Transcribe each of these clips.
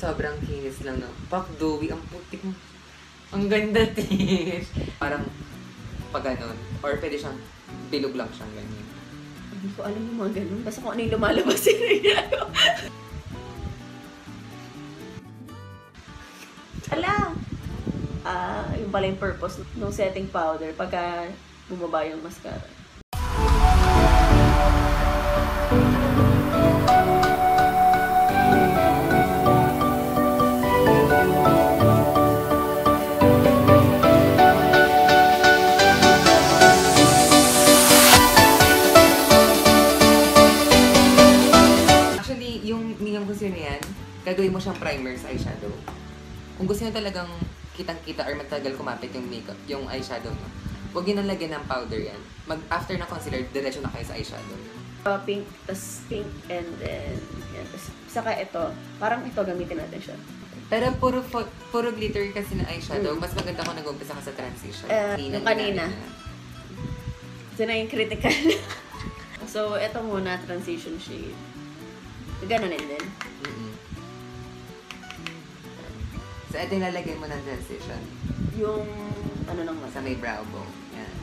Sobrang kinis lang, no? Pak dewy, ang putik mo. Ang ganda, Tish. Parang pag ganun. Or pwede siyang bilog lang siyang ganyan. Hindi ko alam yung mga ganun. Basta kung ano yung lumalabas yun. Ala! Yung pala yung purpose ng setting powder pagka bumaba yung mascara. Actually, yung gusto niya yan, gagawin mo siyang primer sa eyeshadow. Kung gusto niyo talagang kitang-kita or matagal kumapit yung makeup, yung eyeshadow mo, huwag yun nang lagyan ng powder yan. After na concealer, diretso na kayo sa eyeshadow. Pink, tas pink, and then, yan. Tas, saka ito, parang ito gamitin natin siya. Pero puro glitter kasi na eyeshadow, mas maganda kung nag-umpisa ka sa transition. Yung kanina. Ito na yung critical. So, ito muna, transition shade. Ganonin din. So, ito yung lalagay mo ng transition. Yung, ano nang mata. Sa may brow bone. Yan.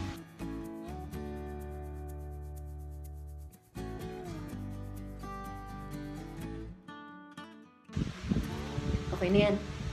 Okay na yan.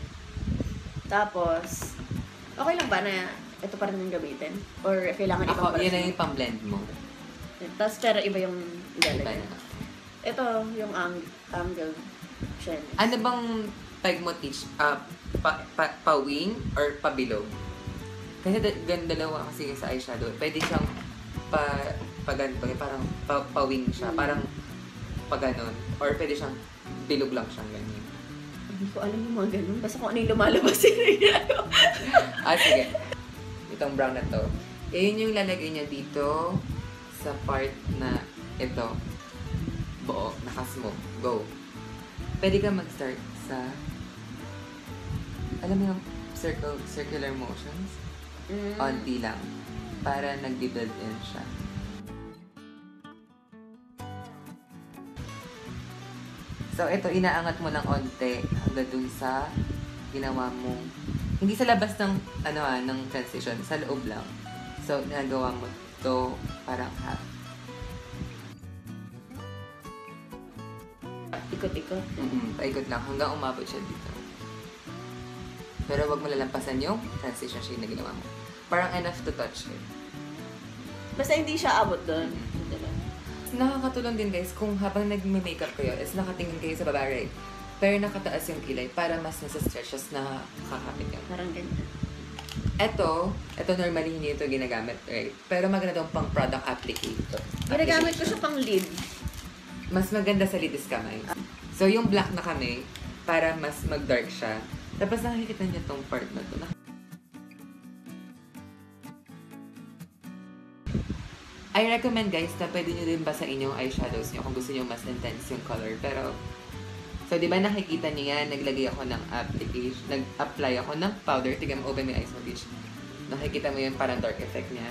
Tapos, okay lang ba na ito pa rin yung gamitin? Or kailangan ibang Ako, yun na yung pang-blend mo. Tapos, pero iba yung Iba ilalagay. na. Ito, yung angle shine. Ano bang type mo, Teach? Pa-wing or pabilog? Kasi dalawa kasi yung sa eyeshadow. Pwede siyang ganito, parang pa-wing siya. Parang ganon. Or pwede siyang bilog lang siyang ganyan. Hindi ko alam yung mga ganun. Basta kung ano yung lumalabas yun. Sige. Itong brown na to. Yun yung lalagay niya dito sa part na ito. Buo. Nakasmoke. Go. Pwede ka mag-start sa alam mo yung circular motions? Onti lang. Para nag-build in siya. So, ito, inaangat mo lang onte hanggang dun sa ginawa mo. Hindi sa labas ng, ng transition, sa loob lang. So, ginagawa mo to parang half. Ikot-ikot. Paikot lang hanggang umabot siya dito. Pero wag mo lalampasan yung transition shade na ginawa mo. Parang enough to touch it. Basta hindi siya abot doon. Nakakatulong din guys kung habang nag-makeup kayo is nakatingin kayo sa baba, right? Pero nakataas yung kilay para mas nasa stretches na kakapit yun. Parang ganyan. Ito normally hindi ito ginagamit, right? Pero maganda itong pang product applicator. Ginagamit ko siya pang lid. Mas maganda sa lid is kamay. So yung black na kami, para mas mag-dark siya. Tapos nakikita niyo itong part na to. I recommend guys na pwede nyo din basahin yung eyeshadows nyo kung gusto nyo mas intense yung color. Pero, so di ba nakikita niyo yan, naglagay ako ng application, nag-apply ako ng powder. Tignan mo, open my eyes mo, bitch. Nakikita mo yung parang dark effect niya.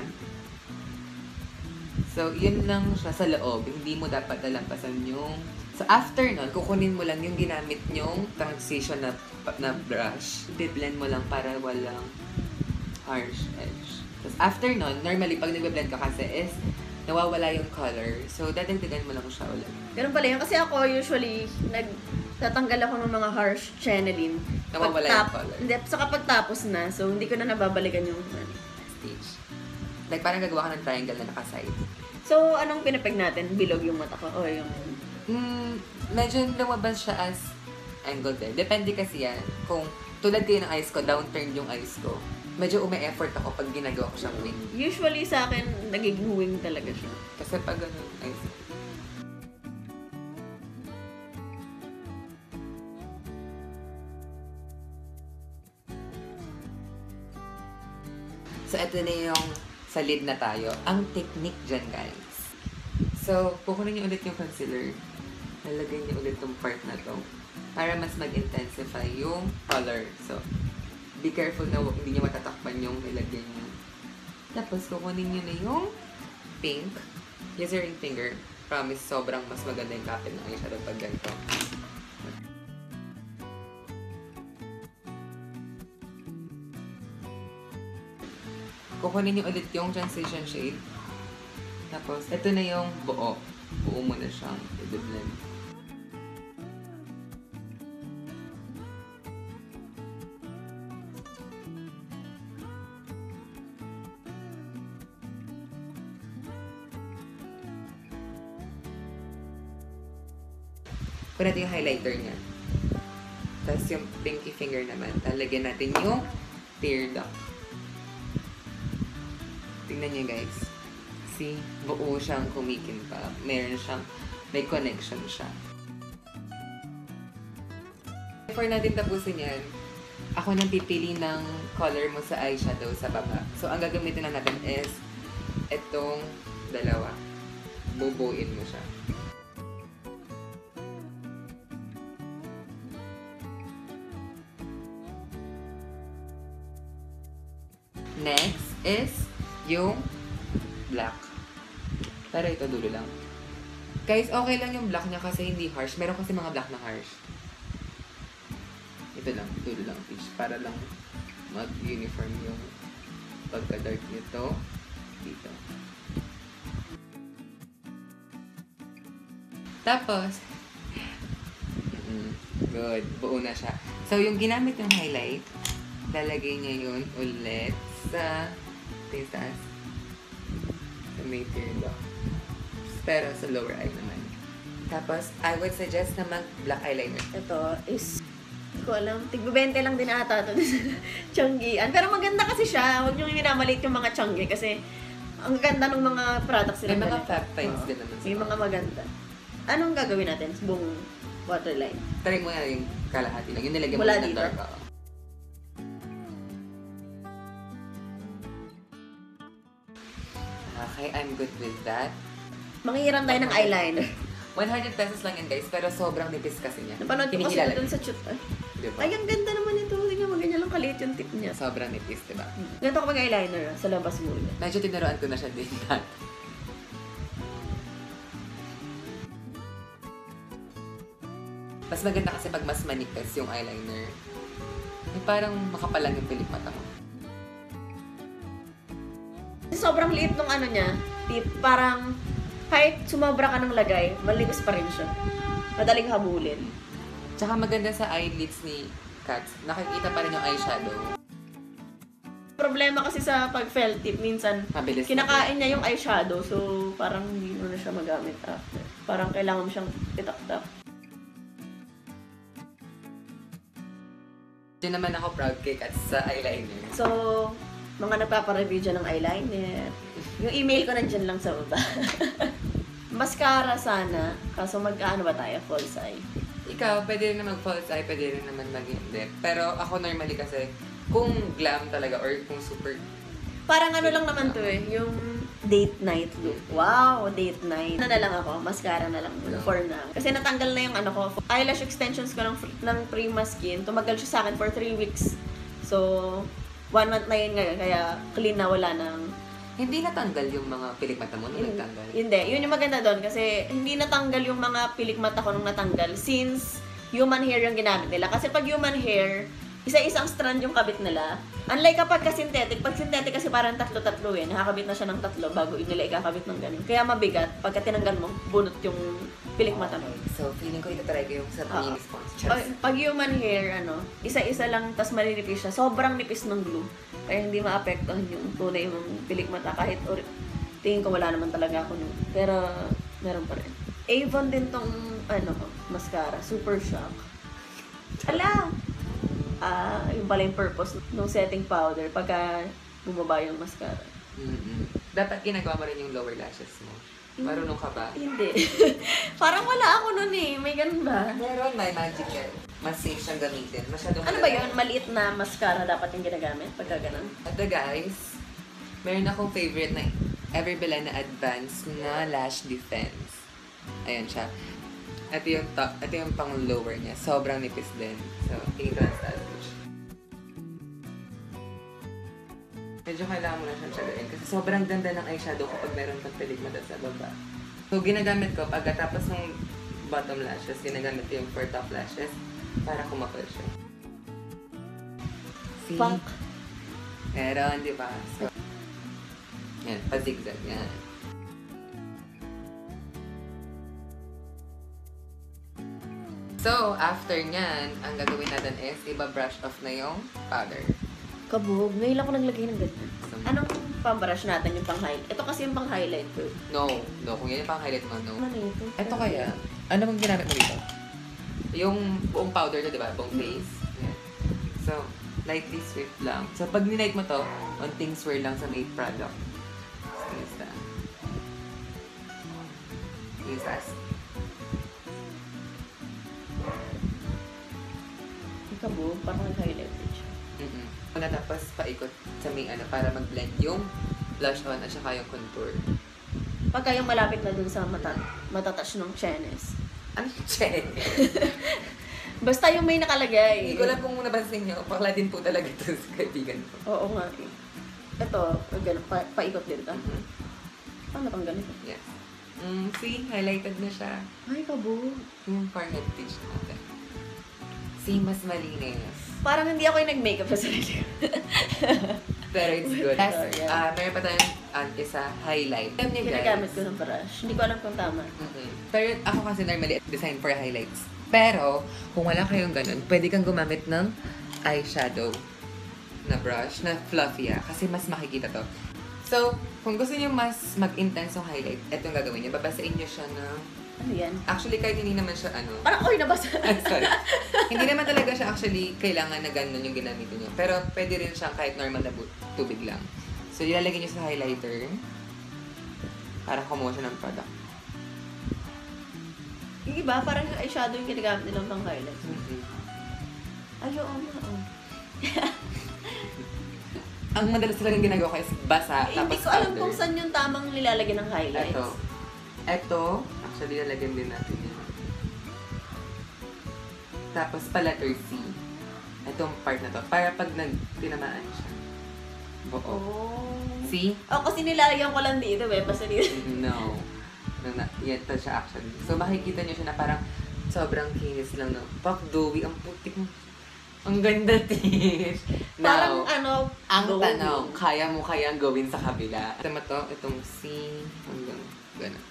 So, yun lang siya sa loob. Hindi mo dapat nalampasan yung... So, after nun, kukunin mo lang yung ginamit nyong transition na brush. I-blend mo lang para walang harsh edge. Tapos, after nun, normally, pag nag-blend ka kasi is nawawala yung color. So, dadagdagan mo lang siya ulit. Ganun pala yun. Kasi ako usually, tatanggal ako ng mga harsh channeling. Nawawala yung color. Hindi, sa kapag tapos na. So, hindi ko na nababalikan yung Stage. Like, parang gagawa ka ng triangle na nakaside. So, anong pinapeg natin? Bilog yung mata ko? O yung... Medyo lumabas siya as angle din. Depende kasi yan. Kung tulad kayo ng eyes ko, downturn yung eyes ko. Medyo umi-effort ako pag ginagawa ko siyang wing. Usually sa akin, nagiging wing talaga siya. Kasi pag ganun, eyes ko. So, ito na yung sa lid na tayo. Ang technique dyan, guys. So, kukunin niyo ulit yung concealer. Lalagay niyo ulit yung part na to para mas mag-intensify yung color. So, be careful na hindi niyo matatakpan yung nilagay niyo. Tapos, kukunin niyo na yung pink. Use your ring finger. Promise, sobrang mas maganda yung kapit ng eyeshadow pag ganito. kukunin niyo ulit yung transition shade. Tapos, ito na yung buo. Buo mo na siyang i-blend. Kunin natin yung highlighter niya. Tapos yung pinky finger naman, lalagyan natin yung tear duct. Tingnan niyo guys. See, buo siyang kumikintab. May connection siya. Before natin tapusin yan, ako nang pipili ng color mo sa eyeshadow sa baba. So, ang gagamitin na natin is itong dalawa. Bubuin mo siya. Next is yung black. Pero ito dulo lang. Guys, okay lang yung black niya kasi hindi harsh. Meron kasi mga black na harsh. Ito lang, dulo lang, fish. Para lang mag-uniform yung pagka-dark nito dito. Tapos, good. Buo na siya. So, yung ginamit yung highlight, lalagay niya yun ulit sa taas. Sa may tear duct. Pero sa lower eye naman. Tapos, I would suggest na mag-black eyeliner. Ito is, hindi ko alam, tig-20 lang din ata ito sa Tianggian. Pero maganda kasi siya. Huwag niyong minamalit yung mga Tianggi kasi ang ganda ng mga products nila. May mga fat finds din naman. May mga maganda. Anong gagawin natin sa buong waterline? Try mo nga yung kalahati lang. Yung nilagyan mo Mula ng dito? dark. Okay, I'm good with that. Mangihiram tayo ng eyeliner. 100 pesos lang yan guys, pero sobrang nipis kasi niya. Napanood ko kasi Kinikilala doon niya. sa shoot. Diba? Ay, ang ganda naman ito. Tingnan mo, ganyan lang kaliit yung tip niya. Sobrang nipis, diba? Ganito ko mag-eyeliner sa labas muna. Medyo tinuruan ko na siya din dati. Mas maganda kasi pag mas manipis yung eyeliner. Parang makapalang yung pilik mata mo. Sobrang liit nung ano niya. Tip, parang kahit sumobra ka ng lagay, malinis pa rin siya. Madaling habulin. Tsaka maganda sa eyelids ni Cats. Nakikita pa rin yung eyeshadow. Problema kasi sa pag felt tip, minsan Mabilis kinakain niya yung eyeshadow, so parang hindi mo na siya magamit after. Parang kailangan mo siyang itakdak. Diyan naman ako proud kay Cats sa eyeliner. So, mga nagpapareview dyan ng eyeliner. Yung email ko nandyan lang sa baba. Mascara sana, kaso mag-ano ba tayo? False eye. Ikaw, pwede rin na mag-false eye, pwede rin naman mag-hindi. Pero ako normally kasi, kung glam talaga or kung super... Parang ano lang naman to eh, yung date night look. Wow, date night. Ano na lang ako, mascara na lang muna for now. Kasi natanggal na yung ano ko, eyelash extensions ko ng Prima Skin. Tumagal siya sa akin for 3 weeks. So, 1 month na yun ngayon, kaya clean na, wala nang... Hindi natanggal yung mga pilik mata mo nung nagtanggal. Hindi, yun yung maganda doon kasi hindi natanggal yung mga pilik mata ko nung natanggal since human hair yung ginamit nila. Kasi pag human hair, isa-isang strand yung kabit nila. Unlike kapag pag synthetic kasi parang tatlo-tatlo eh. Nakakabit na siya ng 3 bago nila ikakabit ng ganun. Kaya mabigat, pagka tinanggal mo, bunot yung pilik mata mo. So, feeling ko itatry ko yung sa mini spons. Pag human hair, isa-isa lang, tas maninipis siya. Sobrang nipis ng glue. Kaya hindi maapektuhan yung tunay mong pilik mata. Kahit tingin ko wala naman talaga ako nun. Pero, meron pa rin. Avon din tong, mascara. Super Shock. Ala! Yung pala yung purpose ng setting powder pagka bumaba yung mascara. Dapat ginagawa mo rin yung lower lashes mo. Marunong ka ba? Hindi. Parang wala ako nun eh. May ganun ba? Meron, may magic yan. Mas safe siyang gamitin. Masyadong Ano ba yun? Maliit na mascara dapat yung ginagamit pagka ganun? Ito guys, meron akong favorite na ever bilan na advanced na lash defense. Ayan siya. Ito yung top, ito yung pang lower niya. Sobrang nipis din. So, tingin ko lang sa lash. Medyo kailangan mo na siyang tsagain kasi sobrang ganda ng eyeshadow kapag meron kang pilik mata sa baba. So, ginagamit ko pagkatapos ng bottom lashes, ginagamit ko yung for top lashes para kumapal siya. See? Funk. Meron, di ba? So, Yan, pa-zigzag. Yan. So, after nyan, ang gagawin natin is iba-brush off na yung powder. Kabog. Ngayon lang ako naglagay ng ganyan. So, Anong pambrush natin yung pang-highlight? Ito kasi yung pang-highlight ko. no. Kung yan yung pang-highlight mo, no. Ano ito? Ito kaya, ano bang ginamit mo dito? Yung buong powder to, di ba? Buong face. Yan. So, lightly sweep lang. So, pag nilight mo to, onting swirl lang sa may product. Squeeze na. Squeeze as. Kabog. Parang nag-highlight din siya. Tapos, paikot sa may ano, para mag-blend yung blush on at saka yung contour. Pagka yung malapit na dun sa matatouch ng chenes. Ano yung check? Basta yung may nakalagay. Hindi ko lang kung nabansin nyo, bakla din po talaga ito sa kaibigan ko. Oo nga eh. Ito, ganun, paikot din ito. Paano pang ganito? Yes. See, highlighted na siya. Ay, kabog. Yung forehead pitch natin. See, mas malinis. Parang hindi ako yung nag-makeup sa sarili ko. Pero it's good. Tapos, Yeah. meron pa tayong isa, highlight. Alam niyo guys. Ginagamit ko ng brush. Hindi ko alam kung tama. Pero ako kasi normally design for highlights. Pero, kung wala kayong ganun, pwede kang gumamit ng eyeshadow na brush, na fluffy kasi mas makikita to. So, kung gusto niyo mas mag-intense yung highlight, ito yung gagawin niyo. Babasain niyo siya ng... Ano yan? Actually, kahit hindi naman siya Parang, oy, nabasa. Sorry. Hindi naman talaga siya actually kailangan na ganun yung ginamitin niyo. Pero pwede rin siya kahit normal na tubig lang. So, ilalagay niyo sa highlighter para kumuha siya ng product. Yung iba, parang yung eyeshadow yung ginagamit nilang pang highlight. Ay, oo nga. Ang madalas talagang ginagawa ko is basa, Eh, tapos hindi ko alam powder. kung saan yung tamang nilalagay ng highlights. Ito, actually, lalagyan din natin yan. Tapos pa letter C. Itong part na to. Para pag tinamaan siya. Oo. Oh. See? Kasi nilalagyan ko lang dito, basta dito. No. Yan to siya actually. So, makikita niyo siya na parang sobrang kinis lang. No? Pak, doughy. Ang putik mo. Ang ganda, Tish. Parang Ang go. tanong, kaya mo kayang gawin sa kabila? Ito to, itong C, hanggang gano'n.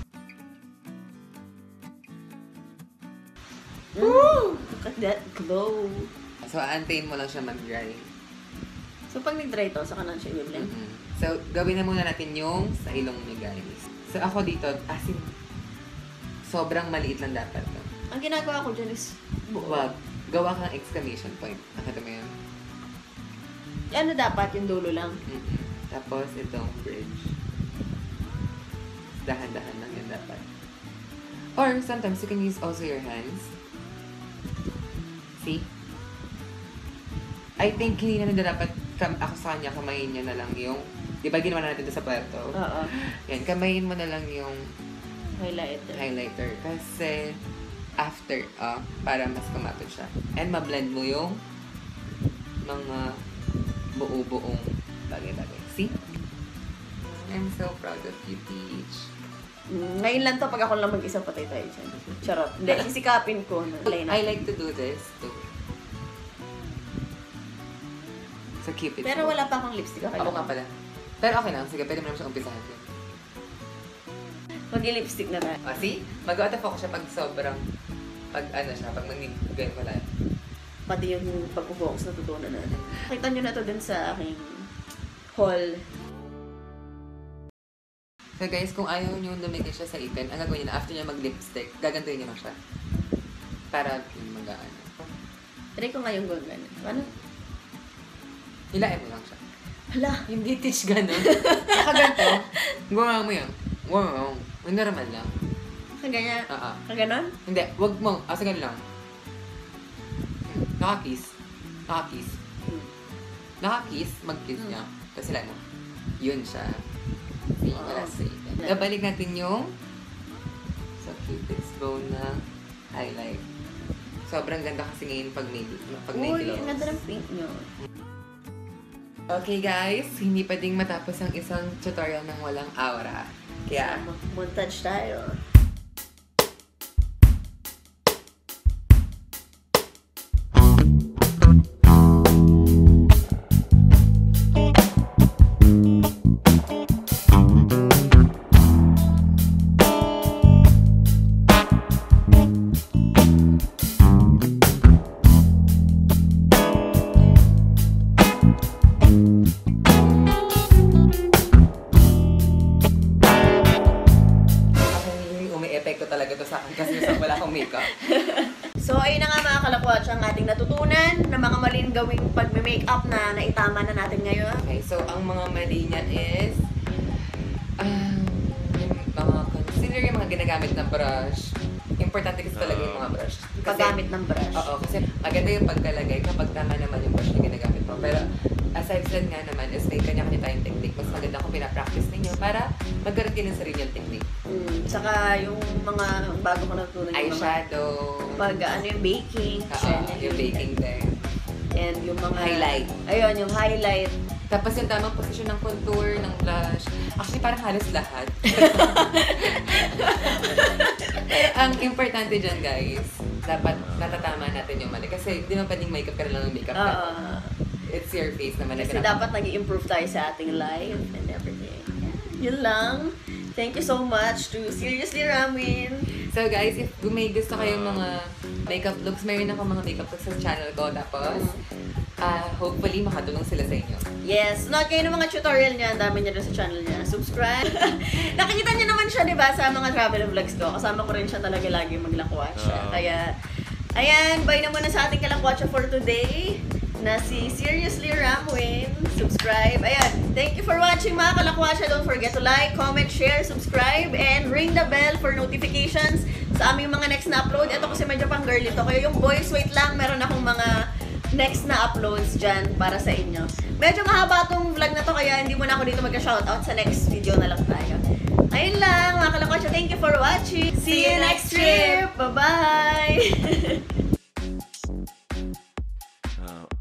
Look at that glow. So, aantayin mo lang siya mag-dry. So, pag nag-dry to, saka lang siya i-blend. So, gawin na muna natin yung sa ilong niya, guys. So, ako dito, asin, sobrang maliit lang dapat to. Ang ginagawa ko dyan is buo. Wag, gawa kang exclamation point. Nakita mo yun? Ano dapat? Yung dulo lang. Tapos, itong bridge. Dahan-dahan lang yun dapat. Or, sometimes, you can use also your hands. See? I think hindi na dapat ako sa kanya, kamayin niya na lang yung... Di ba ginawa na natin ito sa puerto? Oo. Yan, kamayin mo na lang yung Highlighter. Kasi, after, para mas kumapit siya. And mablend mo yung mga buo-buong bagay-bagay. See? I'm so proud of you, Peach. Ngayon lang to, pag ako lang mag-isa, patay tayo dyan. Charot. Hindi, sisikapin ko. I like to do this too. So, keep it. Pero wala pa akong lipstick. Okay Ako lang. nga pala. Pero okay lang. Sige, pwede mo naman siyang umpisahan yun. Mag-lipstick na tayo. See? Mag-out of focus siya pag sobrang, pag ganyan ko lang. Pati yung pag-focus na tutunan natin. Nakita nyo na to dun sa aking haul. So guys, kung ayaw nyo dumikit siya sa ipin, ang gagawin niyo na after niya mag-lipstick, gagantuin niyo lang siya. Para mag-ano. Try ko ngayong gawin. Ano? Hilain mo lang siya. Hala! Hindi teach gano'n. Nakaganto. Gawa mo yan. Wow. Yung normal lang. Kaganya? Oo. Kaganon? Hindi, wag mo. Asa ganun lang. Nakakiss. Nakakiss. Nakakiss, mag-kiss niya. Tapos sila mo. Yun siya. See, wala sa ipin. Nabalik natin yung sa Cupid's bow na highlight. Sobrang ganda kasi ngayon pag may Uy, glows. ang ganda ng pink nyo. Okay guys, hindi pwedeng matapos ang isang tutorial ng walang aura. Kaya, Montage tayo. nating natutunan na mga maling gawing pag-makeup na naitama na natin ngayon. Okay, so ang mga mali niya is yung mga concealer, yung mga ginagamit na brush. Importante kasi talaga yung mga brush. Paggamit ng brush. Oo, kasi maganda yung pagkalagay kapag tama naman yung brush na ginagamit mo. Pero as I've said nga naman is may kanya-kanya tayong technique. Mas maganda kung pinapractice ninyo para magkaroon din ng sarili yung technique. Saka yung mga bago ko natutunan yung mga Eyeshadow. pag ano yung baking. Yung baking din. And yung mga Highlight. Ayun, yung highlight. Tapos yung tamang posisyon ng contour, ng blush. Actually, parang halos lahat. Pero ang importante dyan, guys, dapat natatama natin yung mali. Kasi di ba pwedeng makeup ka na lang ng makeup ka. It's your face naman. Kasi dapat nag-i-improve tayo sa ating life and everything. Yun lang. Thank you so much to Seriously Ramin. So guys, if may gusto kayong mga makeup looks, mayroon ako mga makeup looks sa channel ko. Tapos, hopefully makatulong sila sa inyo. Yes, note kayo ng mga tutorial niya. Ang dami niya rin sa channel niya. Subscribe. Nakikita niyo naman siya, di ba, sa mga travel vlogs ko. Kasama ko rin siya talaga lagi maglakwatsa. Kaya, ayan, bye na muna sa ating kalakwatsa for today na si Seriously Ramwin. Subscribe. Ayan, thank you for watching mga kalakwatsa. Don't forget to like, comment, share, subscribe, and ring the bell for notifications sa aming mga next na upload. Ito kasi medyo pang girly to. Kaya yung boys, wait lang, meron akong mga next na uploads dyan para sa inyo. Medyo mahaba tong vlog na to kaya hindi mo na ako dito magka-shoutout. Sa next video na lang tayo. Ayun lang mga kalakwatsa. Thank you for watching. See you next trip. Bye-bye!